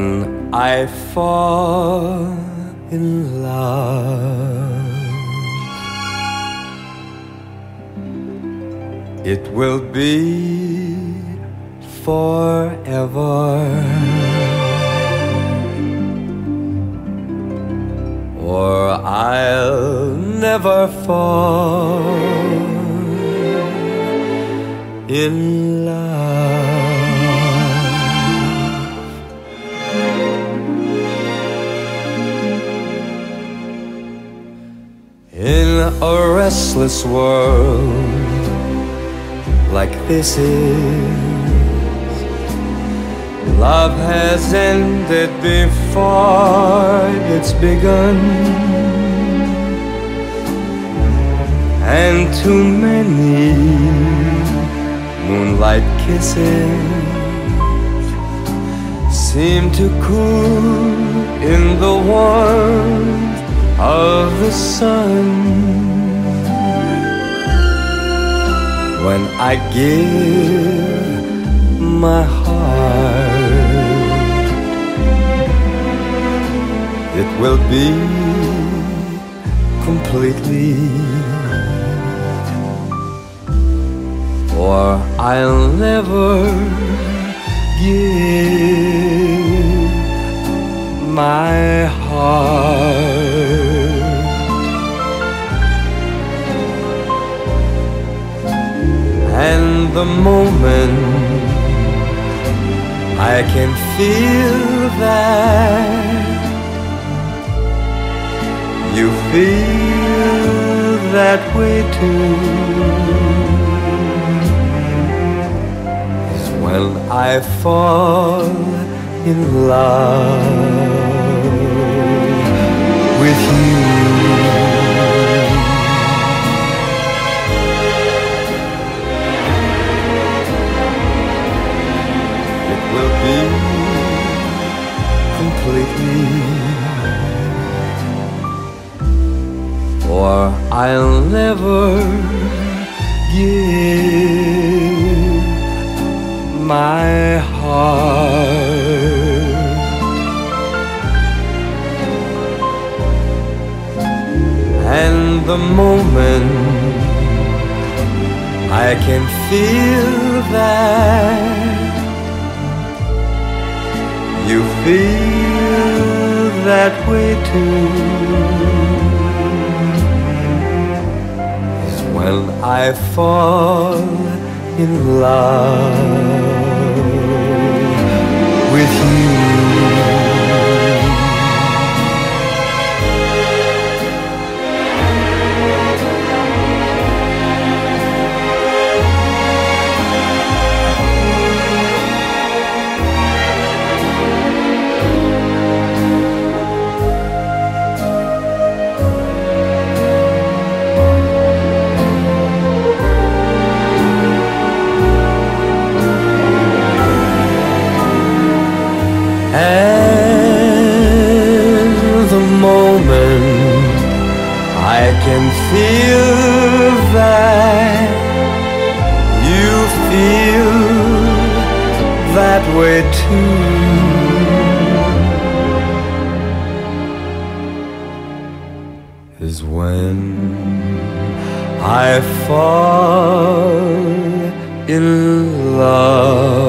when I fall in love, it will be forever, or I'll never fall in love. In a restless world like this is, love has ended before it's begun, and too many moonlight kisses seem to cool in the warmth of the sun. When I give my heart, it will be completely, or I'll never give my heart. And the moment I can feel that you feel that way too is when I fall in love with you. Completely, or I'll never give my heart. And the moment I can feel that you feel that way too is when I fall in love with you. And the moment I can feel that you feel that way too is when I fall in love.